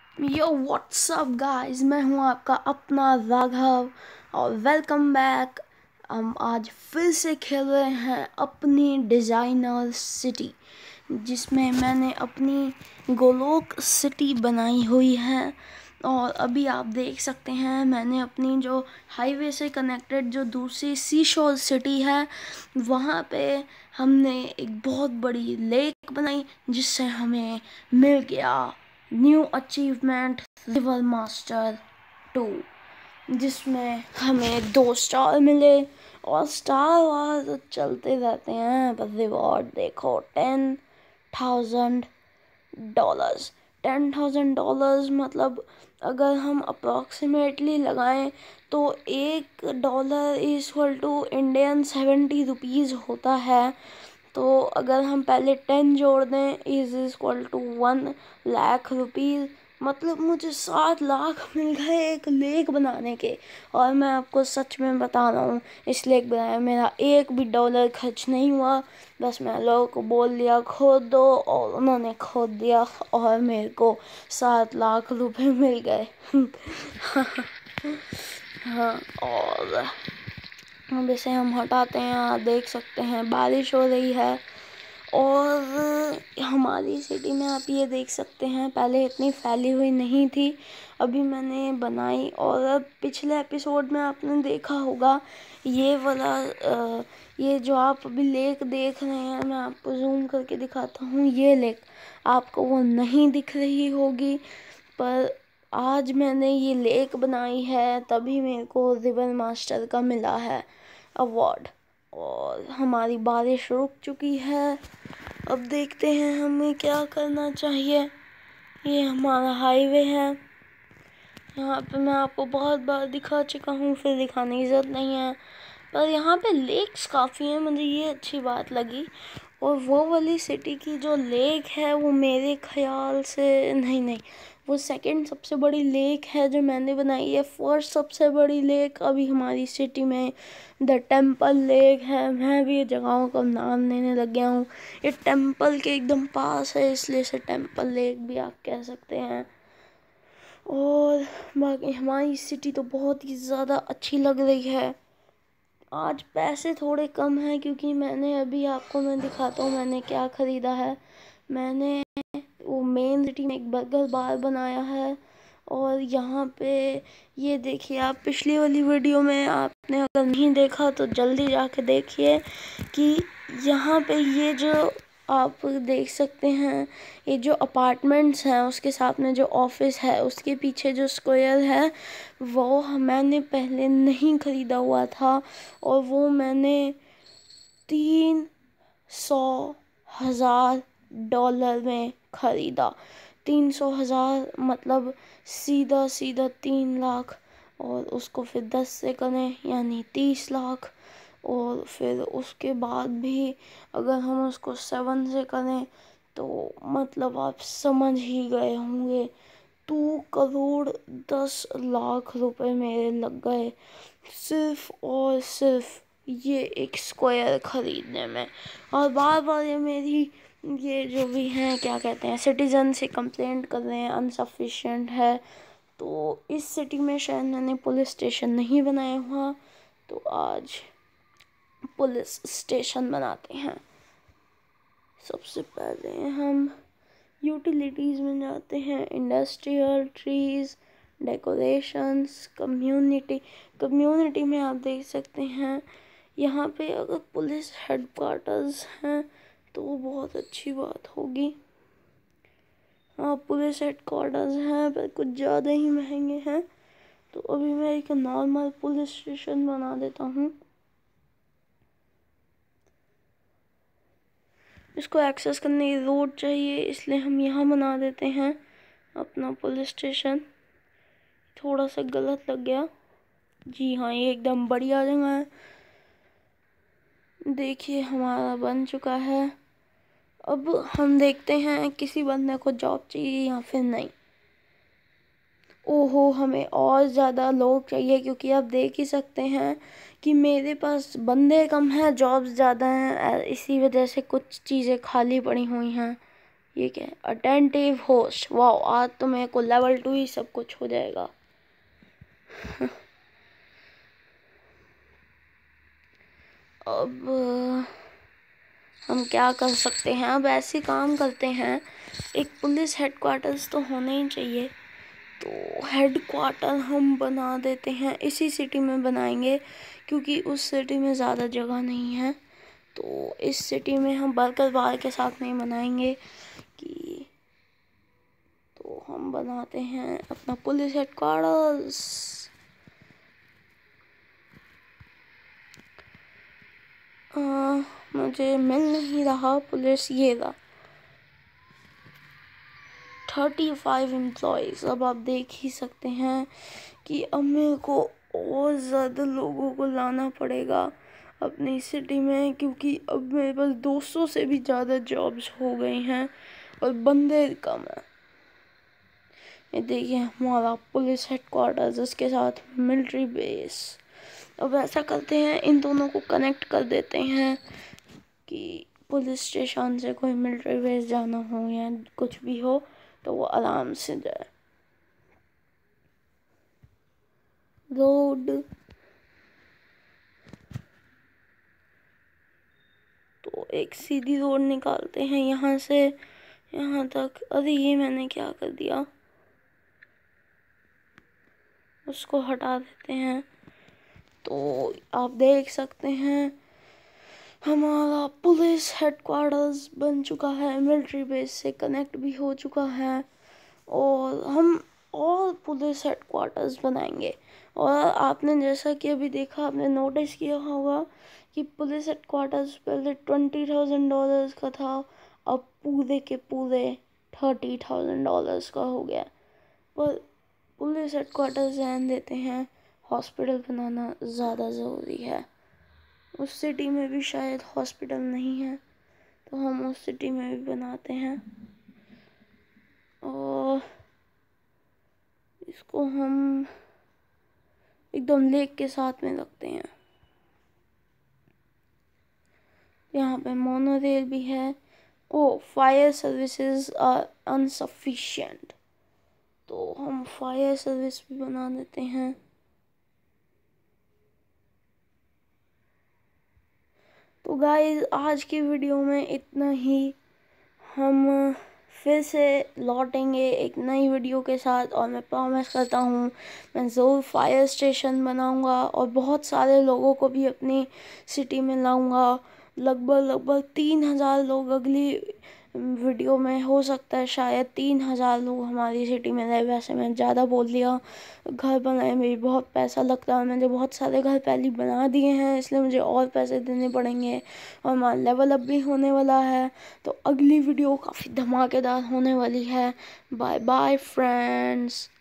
यो WhatsApp guys, मैं हूं आपका अपना राघव और वेलकम बैक। हम आज फिर से खेल रहे हैं अपनी डिज़ाइनर सिटी, जिसमें मैंने अपनी गोलोक सिटी बनाई हुई है। और अभी आप देख सकते हैं मैंने अपनी जो हाईवे से कनेक्टेड जो दूसरी सी शोर सिटी है वहाँ पे हमने एक बहुत बड़ी लेक बनाई, जिससे हमें मिल गया न्यू अचीवमेंट रिवर मास्टर 2, जिसमें हमें 2 स्टार मिले। और स्टार वार तो चलते रहते हैं, पर रिवॉर्ड देखो $10,000। $10,000 मतलब अगर हम अप्रॉक्सीमेटली लगाएं तो $1 is equal to Indian 70 rupees होता है। तो अगर हम पहले 10 जोड़ दें is equal to 1 lakh rupees, मतलब मुझे 7 लाख मिल गए एक लेक बनाने के। और मैं आपको सच में बता रहा हूँ, इस लेक बनाने में मेरा एक भी डॉलर खर्च नहीं हुआ। बस मैं लोगों को बोल दिया खोद दो और उन्होंने खोद दिया और मेरे को 7 लाख रुपए मिल गए। हाँ, और अब इसे हम हटाते हैं। आप देख सकते हैं बारिश हो रही है। और हमारी सिटी में आप ये देख सकते हैं पहले इतनी फैली हुई नहीं थी, अभी मैंने बनाई। और अब पिछले एपिसोड में आपने देखा होगा ये वाला ये जो आप अभी लेक देख रहे हैं, मैं आपको जूम करके दिखाता हूँ। ये लेक आपको वो नहीं दिख रही होगी, पर आज मैंने ये लेक बनाई है तभी मेरे को रिवर मास्टर का मिला है अवार्ड। और हमारी बारिश रुक चुकी है। अब देखते हैं हमें क्या करना चाहिए। ये हमारा हाईवे है, यहाँ पे मैं आपको बहुत बार दिखा चुका हूँ, फिर दिखाने की ज़रूरत नहीं है। पर यहाँ पे लेक्स काफ़ी हैं, मुझे ये अच्छी बात लगी। और वो वाली सिटी की जो लेक है वो मेरे ख्याल से नहीं, वो सेकंड सबसे बड़ी लेक है जो मैंने बनाई है। फर्स्ट सबसे बड़ी लेक अभी हमारी सिटी में द टेम्पल लेक है। मैं भी जगहों का नाम लेने लग गया हूँ। ये टेम्पल के एकदम पास है, इसलिए इसे टेम्पल लेक भी आप कह सकते हैं। और बाकी हमारी सिटी तो बहुत ही ज़्यादा अच्छी लग रही है। आज पैसे थोड़े कम हैं क्योंकि मैंने अभी आपको मैं दिखाता हूँ मैंने क्या ख़रीदा है। मैंने वो मेन सिटी में एक बर्गर बार बनाया है। और यहाँ पे ये देखिए, आप पिछली वाली वीडियो में आपने अगर नहीं देखा तो जल्दी जाके देखिए कि यहाँ पे ये जो आप देख सकते हैं ये जो अपार्टमेंट्स हैं उसके साथ में जो ऑफिस है उसके पीछे जो स्क्वायर है वो मैंने पहले नहीं ख़रीदा हुआ था। और वो मैंने $300,000 में ख़रीदा। 300,000 मतलब सीधा 3 लाख। और उसको फिर 10 से करें यानी 30 लाख। और फिर उसके बाद भी अगर हम उसको 7 से करें तो मतलब आप समझ ही गए होंगे 2 करोड़ 10 लाख रुपए मेरे लग गए सिर्फ और सिर्फ ये एक स्क्वायर ख़रीदने में। और बार बार ये मेरी ये जो भी हैं क्या कहते हैं सिटीज़न से कंप्लेंट कर रहे हैं अनसफिशिएंट है। तो इस सिटी में शायद मैंने पुलिस स्टेशन नहीं बनाया हुआ, तो आज पुलिस स्टेशन बनाते हैं। सबसे पहले हम यूटिलिटीज़ में जाते हैं, इंडस्ट्रियल, ट्रीज़, डेकोरेशंस, कम्युनिटी में आप देख सकते हैं यहाँ पे अगर पुलिस हेडक्वार्टर्स हैं तो वो बहुत अच्छी बात होगी। हाँ, पुलिस हेडक्वार्टर्स हैं पर कुछ ज़्यादा ही महंगे हैं, तो अभी मैं एक नॉर्मल पुलिस स्टेशन बना देता हूँ। इसको एक्सेस करने की रोड चाहिए, इसलिए हम यहाँ बना देते हैं अपना पुलिस स्टेशन। थोड़ा सा गलत लग गया। जी हाँ, ये एकदम बढ़िया जगह है। देखिए हमारा बन चुका है। अब हम देखते हैं किसी बंदे को जॉब चाहिए या फिर नहीं। ओहो, हमें और ज़्यादा लोग चाहिए क्योंकि आप देख ही सकते हैं कि मेरे पास बंदे कम हैं, जॉब्स ज़्यादा हैं। इसी वजह से कुछ चीज़ें खाली पड़ी हुई हैं। ये क्या है? Attentive host. वाह, आज तो मेरे को लेवल 2 ही सब कुछ हो जाएगा। अब हम क्या कर सकते हैं? अब ऐसे काम करते हैं, एक पुलिस हेडक्वार्टर्स तो होना ही चाहिए, तो हेडक्वार्टर हम बना देते हैं, इसी सिटी में बनाएंगे क्योंकि उस सिटी में ज़्यादा जगह नहीं है। तो इस सिटी में हम बर्गर के साथ नहीं बनाएंगे कि, तो हम बनाते हैं अपना पुलिस हेडक्वार्टर्स। मुझे मिल नहीं रहा पुलिस, ये रहा 35 एम्प्लॉयज़। अब आप देख ही सकते हैं कि अब मेरे को और ज़्यादा लोगों को लाना पड़ेगा अपनी सिटी में, क्योंकि अब मेरे पास 200 से भी ज़्यादा जॉब्स हो गई हैं और बंदे कम हैं। ये देखिए हमारा पुलिस हेडक्वार्टर्स, उसके साथ मिलिट्री बेस। अब ऐसा करते हैं, इन दोनों को कनेक्ट कर देते हैं कि पुलिस स्टेशन से कोई मिलिट्री बेस जाना हो या कुछ भी हो तो वो आराम से जाए। रोड, तो एक सीधी रोड निकालते हैं यहाँ से यहाँ तक। अरे ये मैंने क्या कर दिया, उसको हटा देते हैं। तो आप देख सकते हैं हमारा पुलिस हेडक्वार्टर्स बन चुका है, मिलिट्री बेस से कनेक्ट भी हो चुका है, और हम और पुलिस हेडक्वार्टर्स बनाएंगे। और आपने जैसा कि अभी देखा, आपने नोटिस किया होगा कि पुलिस हेडक्वार्टर्स पहले $20,000 का था, अब पूरे के पूरे $30,000 का हो गया। पर पुलिस हेडक्वार्टर्स ध्यान देते हैं, हॉस्पिटल बनाना ज़्यादा ज़रूरी है। उस सिटी में भी शायद हॉस्पिटल नहीं है, तो हम उस सिटी में भी बनाते हैं। और इसको हम एकदम लेक के साथ में रखते हैं। यहाँ पे मोनोरेल भी है। Oh, fire services are insufficient, तो हम फायर सर्विस भी बना देते हैं। तो गाइस, आज की वीडियो में इतना ही। हम फिर से लौटेंगे एक नई वीडियो के साथ, और मैं प्रॉमिस करता हूँ मैं ज़रूर फायर स्टेशन बनाऊँगा और बहुत सारे लोगों को भी अपनी सिटी में लाऊँगा। लगभग 3,000 लोग अगली वीडियो में, हो सकता है शायद 3,000 लोग हमारी सिटी में रहे। वैसे मैं ज़्यादा बोल दिया, घर बनाने में भी बहुत पैसा लगता है, मैंने बहुत सारे घर पहले बना दिए हैं, इसलिए मुझे और पैसे देने पड़ेंगे, और हमारा लेवल अप भी होने वाला है। तो अगली वीडियो काफ़ी धमाकेदार होने वाली है। Bye bye friends.